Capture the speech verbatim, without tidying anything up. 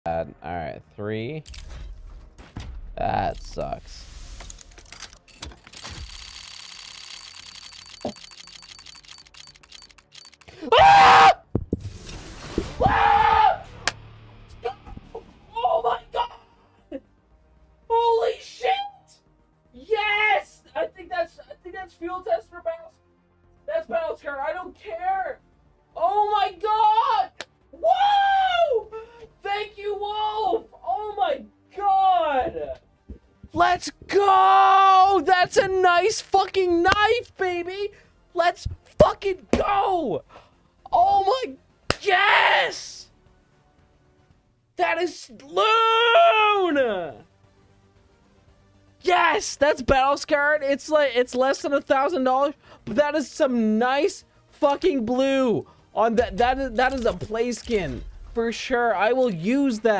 All right, three. That sucks. Ah! Ah! Oh my god! Holy shit! Yes! I think that's I think that's fuel test for Battle. That's Battle Scar. I don't care. Oh my god! Whoa! Thank you, Wolf! Oh my god! Let's go! That's a nice fucking knife, baby! Let's fucking go! Oh my... Yes! That is Loon! Yes! That's Battle Scarred. It's like, it's less than a thousand dollars, but that is some nice fucking blue on that. That is, that is a play skin for sure. I will use that.